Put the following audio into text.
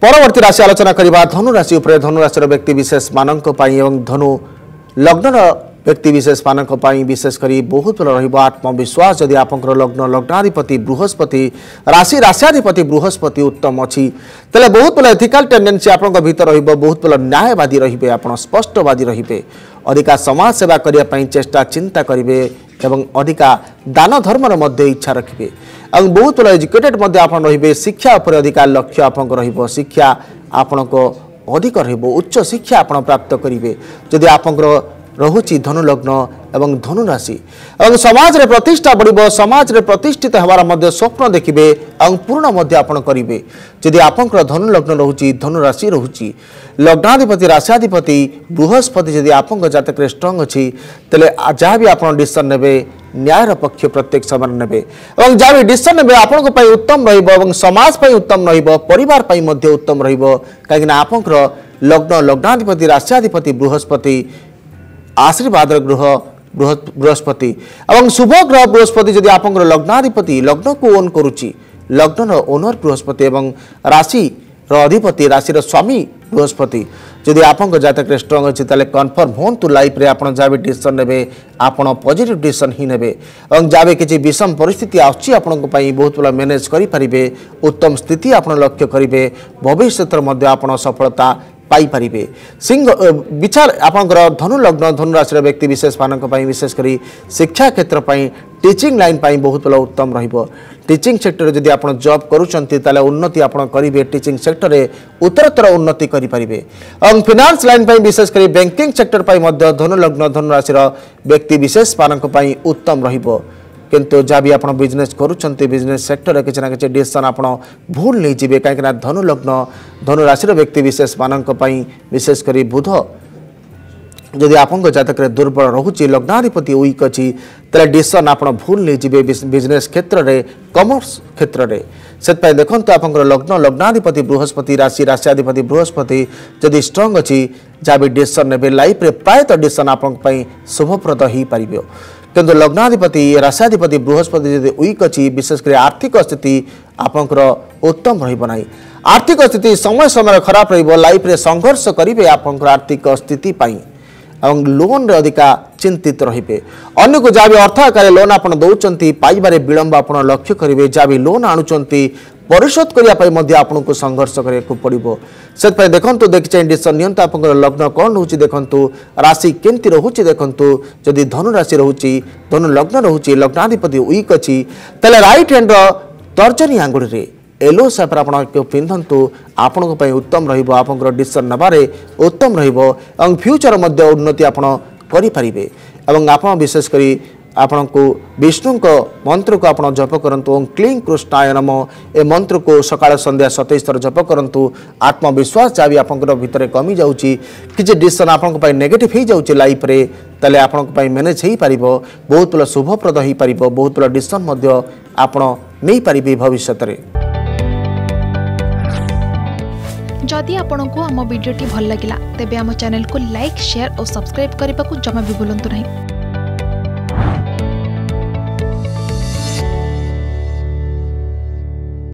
परवर्ती राशि आलोचना करबा धनु राशि उपरे। धनु राशि व्यक्ति विशेष मानक पई एवं धनु लग्न व्यक्ति विशेष मानक पई विशेष करी बहुत भल रहिबो आत्मविश्वास। जदि आपनकर लग्न लग्नाधिपति बृहस्पति राशि राशियाधिपति बृहस्पति उत्तम अछि तले बहुत भल एथिकल टेंडेंसी आपनक भीतर रहिबो। बहुत भल न्यायवादी रहिबे, आपण स्पष्टवादी रहिबे, अधिका समाज सेवा करिया पई चेष्टा चिंता करिवे एवं अधिका दान धर्म मध्य इच्छा रखिबे और बहुत भल एजुकेटेड मध्य आपण रहिबे। शिक्षा उपर अधिका लक्ष्य आपनक रहिबो, शिक्षा आपनक अधिक रहिबो, उच्च शिक्षा आपण प्राप्त करिवे। जदि आपनकर रहुची धनु लग्न एवं धनु राशि और समाज रे प्रतिष्ठा बढ़िबो, समाज रे प्रतिष्ठित हवार मध्य स्वप्न देखिबे और पूर्ण मध्य आपण करिवे। जदि आपनकर धनु लग्न रहुची धनु राशि रहुची लग्नाधिपति राशियाधिपति बृहस्पति जदि आपनकर जातक रे स्ट्रांग अछि तले जहाँ भी आपण डिसीजन नेबे न्यायर पक्ष प्रत्येक समय नेबे और जहाँ भी डिसीजन नेबे आपनक पई उत्तम रहिबो और समाज पई उत्तम रहिबो, परिवार पई मध्य उत्तम रहिबो। काहे ना आपनकर लग्न लग्नाधिपति राशियाधिपति बृहस्पति आशीर्वाद ग्रह बृहस्पति और शुभ ग्रह बृहस्पति जदि आपंकर लग्नाधिपति लग्न को ओन करुच्ची, लग्न ओनर बृहस्पति एवं राशि अधिपति राशि स्वामी बृहस्पति जदि आपंक जातक स्ट्रांग अच्छी ताले कन्फर्म हों तो लाइफ रे आपण जहाँ भी डिसीजन नेबे आपण पॉजिटिव डिसीजन ही नेबे और जहाँ भी किसी विषम परिस्थिति आछी आपण बहुत भल मैनेज करि परिबे, उत्तम स्थिति आपण लक्ष्य करिवे, भविष्य मध्य आपण सफलता पाई परिबे। सिंह विचार आपनकर धनु लग्न धनु राशि व्यक्ति विशेष मानक पई विशेष करी शिक्षा क्षेत्र पई टीचिंग लाइन पई बहुत भल उत्तम रहिबो। टीचिंग सेक्टर जदि आपण जॉब करूचंती ताले उन्नति आपण करिवे, टीचिंग सेक्टर रे उत्तरोत्तर उन्नति करि परिबे और फाइनेंस लाइन पई विशेष करी बैंकिंग सेक्टर पई मध्य धनु लग्न धनु राशि व्यक्ति विशेष मानक पई उत्तम रहिबो। किंतु जहाँ भी आप बिजनेस करुँचे बिजनेस सेक्टर किसी ना कि डिसीजन आप भूल नहीं जी कहीं धनु लग्न धनु राशि व्यक्ति विशेष मानक विशेष कर बुध जदि आप जातक दुर्बल रोचे लग्नाधिपति वीक अच्छी तेल डिसीजन आप भूल नहीं जी बिजनेस क्षेत्र में कमर्स क्षेत्र में से देखो आप लग्न लग्नाधिपति बृहस्पति राशि राशियाधिपति बृहस्पति जदि स्ट्रांग अच्छी जहाँ भी डिसीजन ने लाइफ रे प्रायतः डिसीजन आप शुभप्रद हो पार किंतु लग्नाधिपति राशियाधिपति बृहस्पति जदि वीक अच्छी विशेषकर आर्थिक स्थिति आपंकर उत्तम रहा। आर्थिक स्थिति समय समय खराब रही लाइफ रे संघर्ष करेंगे आपंकर आर्थिक स्थिति और लोन रे अधिका चिंतित रहिबे। अन्य को जहाँ भी अर्थ आकार लोन आप दौरान पाइबारे विलंब आप लक्ष्य करेंगे। जहाँ भी लोन आणुचंती परिशोध करने आपन को संघर्ष करने पड़ो। से देखो देखिए डिसीजन नियंतु आप लग्न कौन रोचे देखु राशि केमती रोचे देखु जदि धनु राशि रोचे धनु लग्न रोचे लग्नाधिपति वीक अच्छी तेल राइट हैंड तर्जनी आंगुड़ी रे येलो सेपर आप पिंधतु आपण उत्तम रपर डिसीजन नबारे उत्तम और फ्यूचर मध्य उन्नति आप करें और आप विशेषकर आपण को विष्णु को मंत्र को आप जप करंतु क्लीं कृष्णाय नम ए मंत्र को सकाळ संध्या 27 थर जप करंतु आत्मविश्वास जहाँ भी आपंकर भितर कमी जाऊँगी किसी डिसीजन आपण नेगेटिव हो जाऊँगी लाइफ रे ताले आपण मैनेज हो पार बहुत भल शुभप्रद हो पार बहुत भल डिसीजन आप नहीं पारे भविष्य में। जदि आपंक आम भिडी भल लगा तेब आम चैनल को लाइक शेयर और सब्सक्राइब करने को जमा भी भूलु नहीं।